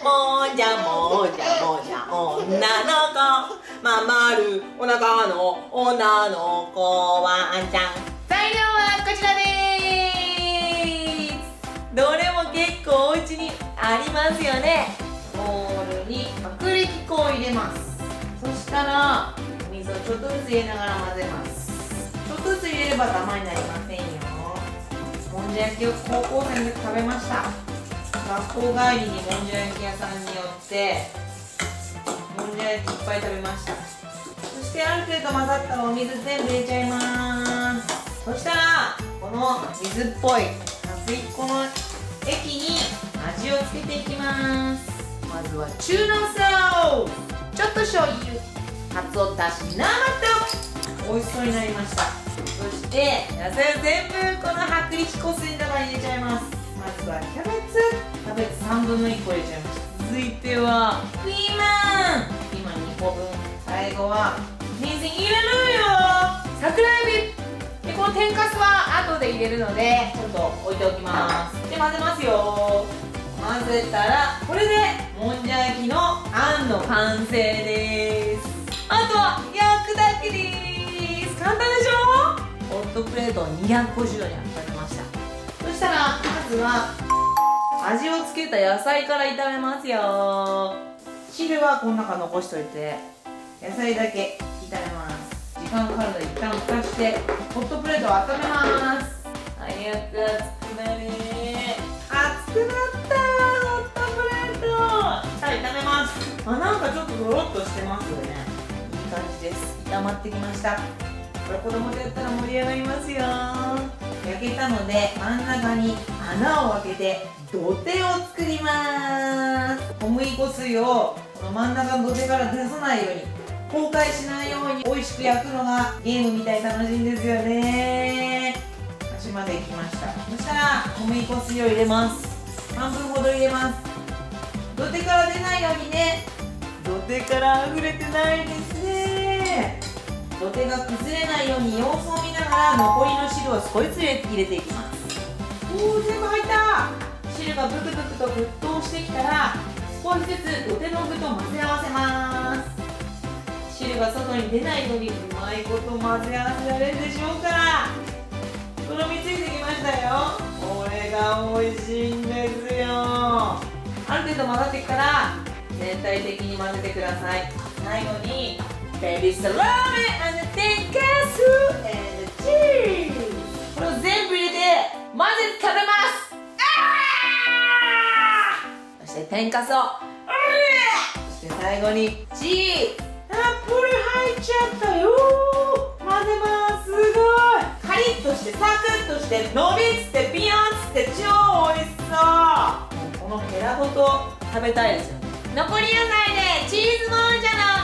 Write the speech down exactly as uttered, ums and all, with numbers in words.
もじゃもじゃもじゃ女の子、まんまるお腹の女の子ワンちゃん。材料はこちらでーす。どれも結構お家にありますよね。ボウルに薄力粉を入れます。そしたらお水をちょっとずつ入れながら混ぜます。ちょっとずつ入れればダマになりませんよ。もんじゃ焼きを高校生で食べました。学校帰りにもんじゃ焼き屋さんに寄ってもんじゃ焼きいっぱい食べました。そしてある程度混ざったらお水全部入れちゃいます。そしたらこの水っぽい薄力粉の液に味をつけていきます。まずは中濃ソース、ちょっと醤油、かつおだし、生と美味しそうになりました。そして野菜を全部この薄力粉水の中に入れちゃいます。まずはキャベツ、キャベツさんぶんのいっこ入れちゃいました。続いてはピーマン、ピーマンにこぶん。最後は人参入れるよ、桜エビで、この天かすは後で入れるのでちょっと置いておきます。で混ぜますよ。混ぜたらこれでもんじゃ焼きのあんの完成です。あとは焼くだけです。簡単でしょ。ホットプレートをにひゃくごじゅうどに温めました。そしたらまずは味をつけた野菜から炒めますよ。汁はこの中残しといて野菜だけ炒めます。時間かかるので一旦蓋してホットプレートを温めます。早く熱くなれ。熱くなったホットプレート。さあ炒めます。あ、なんかちょっとドロッとしてますよね。いい感じです。炒まってきました。これ子供とやったら盛り上がりますよ。焼けたので真ん中に穴を開けて土手を作ります。小麦粉水をこの真ん中の土手から出さないように、崩壊しないように美味しく焼くのがゲームみたい楽しいんですよね。端まで行きました。そしたら小麦粉水を入れます。半分ほど入れます。土手から出ないようにね。土手から溢れてないですね。土手が崩れないように様子を見ながら残りの汁を少しずつ入れていきます。おお、全部入った。汁がブクブクと沸騰してきたら少しずつ土手の具と混ぜ合わせます。汁が外に出ないようにうまいこと混ぜ合わせられるでしょうか。とろみついてきましたよ。これが美味しいんですよ。ある程度混ざってきたら全体的に混ぜてください。最後にベビーサラミ&天かす&チーズ、これを全部入れて混ぜて食べます。そして天かすを、そして最後にチーズたっぷり入っちゃったよ。混ぜます。すごいカリッとしてサクッとして伸びつってビヨンつって超美味しそう。もうこのヘラごと食べたいですよね。残り野菜でチーズもんじゃの